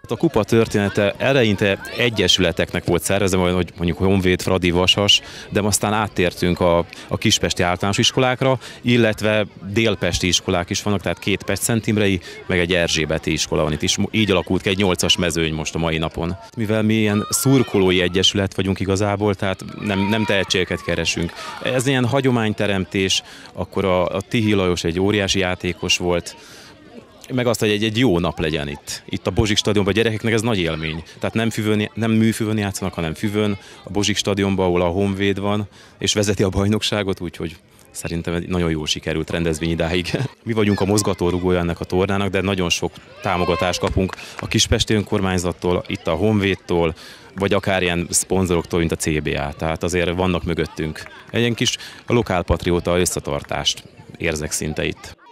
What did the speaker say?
A kupa története eleinte egyesületeknek volt szervezve, hogy mondjuk Honvéd, Fradi, Vasas, de aztán áttértünk a kispesti általános iskolákra, illetve délpesti iskolák is vannak, tehát 2 Pestszentimrei, meg egy erzsébeti iskola van itt is. Így alakult ki egy 8-as mezőny most a mai napon. Mivel mi ilyen szurkolói egyesület vagyunk igazából, tehát nem tehetségeket keresünk. Ez ilyen hagyományteremtés, akkor a Tihi Lajos egy óriási játékos volt, meg azt, hogy egy jó nap legyen itt. Itt a Bozsik stadionban a gyerekeknek ez nagy élmény. Tehát nem műfüvön játszanak, hanem füvön. A Bozsik stadionban, ahol a Honvéd van, és vezeti a bajnokságot, úgyhogy szerintem nagyon jól sikerült rendezvény idáig. Mi vagyunk a mozgatórugója ennek a tornának, de nagyon sok támogatást kapunk a Kispesti önkormányzattól, itt a Honvédtól, vagy akár ilyen szponzoroktól, mint a CBA. Tehát azért vannak mögöttünk. Egy ilyen kis lokálpatrióta összetartást érzek szinte itt.